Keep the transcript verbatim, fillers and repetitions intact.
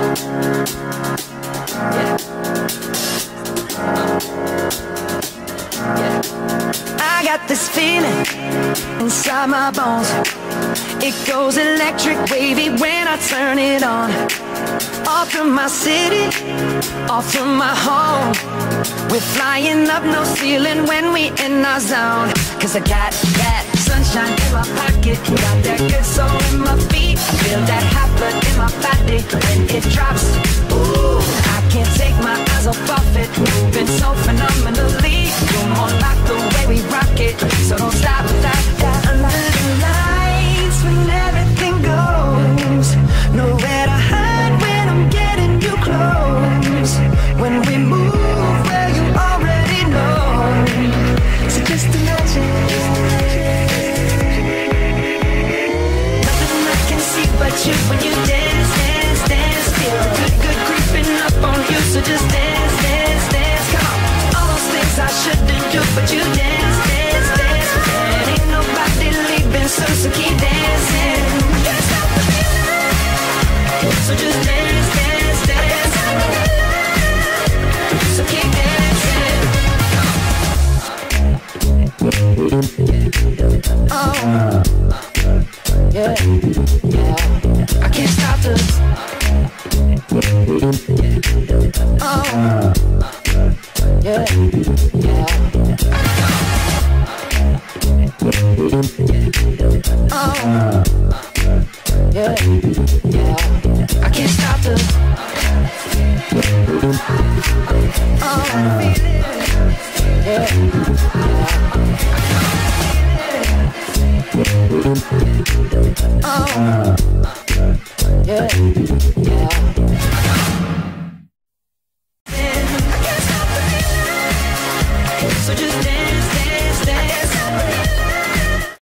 Yeah. I got this feeling inside my bones. It goes electric wavy when I turn it on. Off from my city, off from my home. We're flying up, no ceiling when we in our zone. Cause I got that sunshine in my pocket, got that good soul in my feet. I feel that hot blood in my body when it drops. Ooh, I can't take my eyes off of it, moving so phenomenally. You're more like the way we rock it, so don't stop, stop, stop. Under the lights when everything goes, nowhere to hide when I'm getting you close. When we move where you already know, so just imagine. Nothing I can see but you when you dance, dance, dance. Feel good, good creeping up on you, so just dance, dance, dance. Come on, all those things I shouldn't do, but you dance, dance, dance. And ain't nobody leaving, so, so keep dancing. Can't stop the feeling, so just dance, dance, dance. So keep dancing. Oh, yeah, yeah. I can't stop the. Oh, yeah, yeah. Oh, yeah, yeah. I can't stop the. Oh, yeah, yeah. Oh, yeah, yeah.